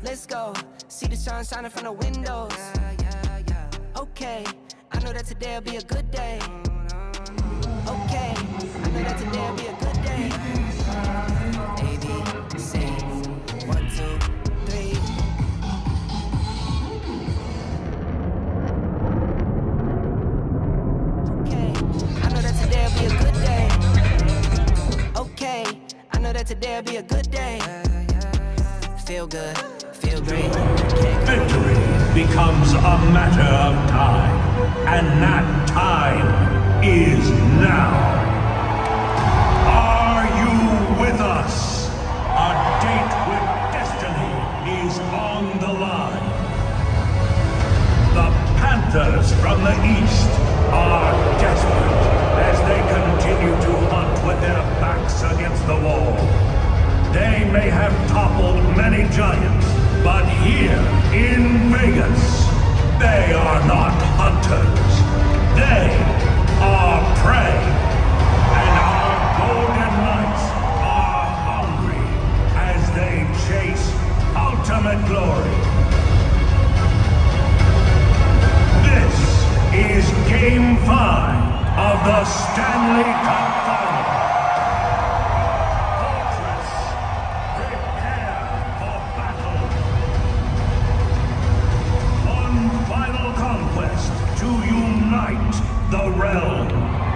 let's go. See the sun shining from the windows. Okay, I know that today'll be a good day. Okay, I know that today'll be a good day. A, B, C, 1, 2, 3. Okay, I know that today'll be a good day. Okay, I know that today'll be a good day. Feel good, feel great. Victory becomes a matter of time, and that time is now. Are you with us? A date with destiny is on the line. The Panthers from the East are desperate as they continue to hunt with their backs against the wall. They may have toppled many giants, but here in Vegas, they are not hunters. They are prey. And our Golden Knights are hungry as they chase ultimate glory. This is Game 5 of the Stanley Cup Final. To unite the realm.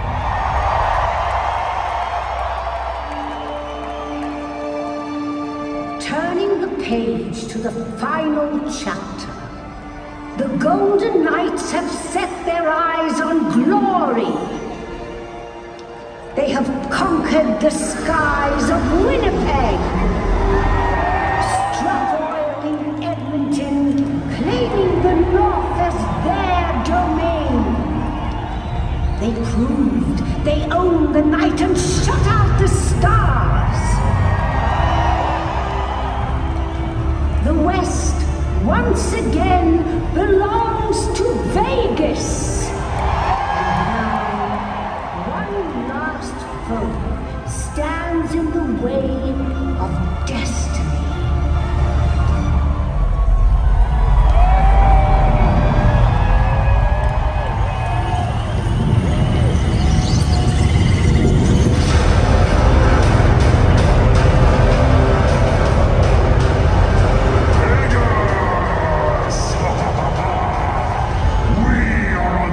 Turning the page to the final chapter, the Golden Knights have set their eyes on glory. They have conquered the skies of Winnipeg, struck oil in Edmonton, claiming the North as their domain. They proved they owned the night and shut out the stars. The West once again belongs to Vegas. And now, one last foe stands in the way of destiny. We are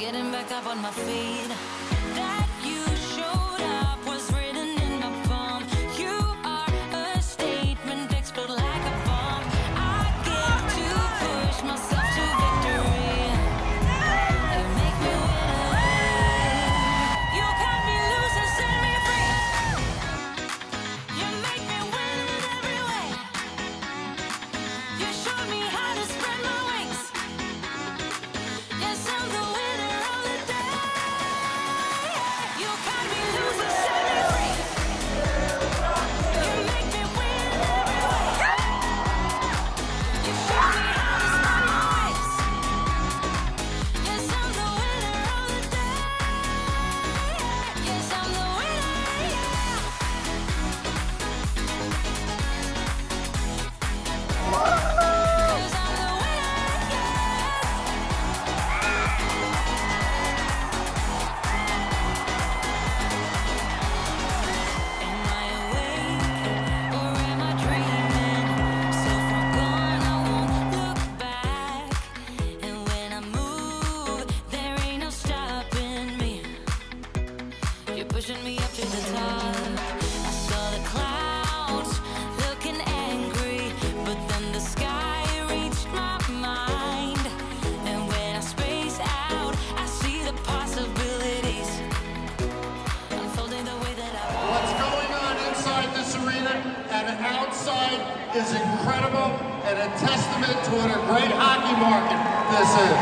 getting back up on my feet. That you showed up was written in my palm. You are a statement, explode like a bomb. I get to push myself to victory. You make me winner. You cut me loose and set me free. You make me win in every way. You showed me how to spread my wings. Yes, I'm the winner of the day. You cut me loose and set me free. You make me win in every way. You showed me how to spread my wings. Yes, I'm the winner of the day. Yes, I'm the winner, yeah. 'Cause I'm the winner, Am I awake or am I dreaming? So far gone, I won't look back. And when I move, there ain't no stopping me. You're pushing me up to the top. I saw the clouds looking angry, but then the sky reached my mind. And when I space out, I see the possibilities unfolding the way that I want. What's going on inside this arena and outside is incredible and a testament to what a great hockey market this is.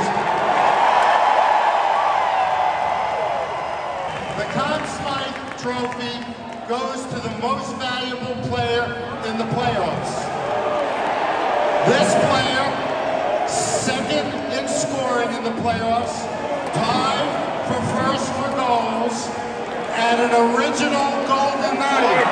The Conn Smythe Trophy goes to the most valuable player in the playoffs. This player, second in scoring in the playoffs, tied for first for goals, and an original Golden Knight.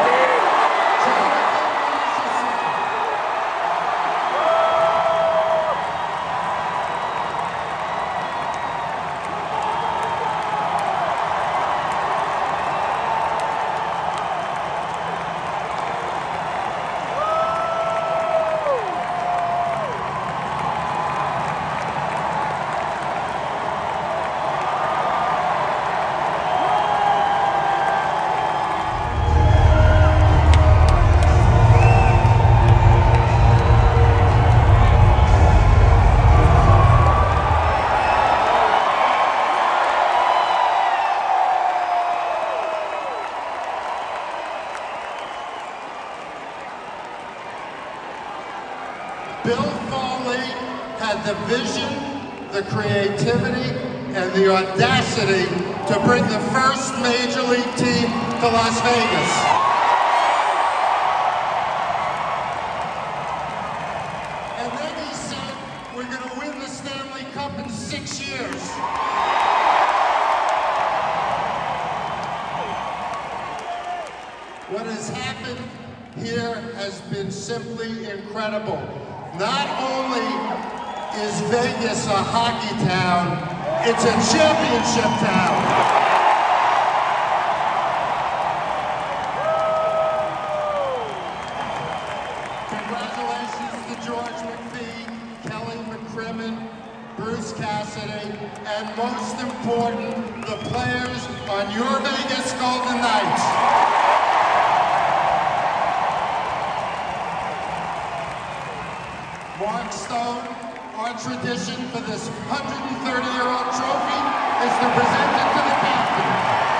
Bill Foley had the vision, the creativity, and the audacity to bring the first Major League team to Las Vegas. And then he said, we're going to win the Stanley Cup in 6 years. What has happened here has been simply incredible. Not only is Vegas a hockey town, it's a championship town. Congratulations to George McPhee, Kelly McCrimmon, Bruce Cassidy, and most important, the players on your Vegas Golden Knights. Mark Stone, our tradition for this 130-year-old trophy is to present it to the captain.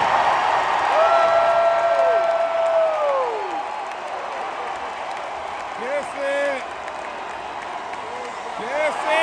Kiss it! Kiss it!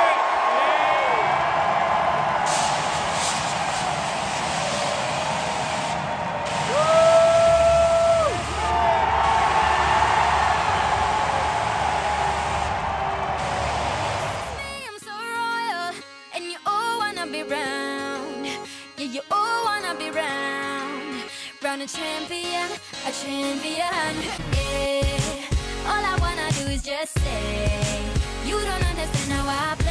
I'm so royal, and you all wanna be round. Yeah, you all wanna be round. Round a champion, a champion. Yeah, all I wanna do is just say, you don't understand how I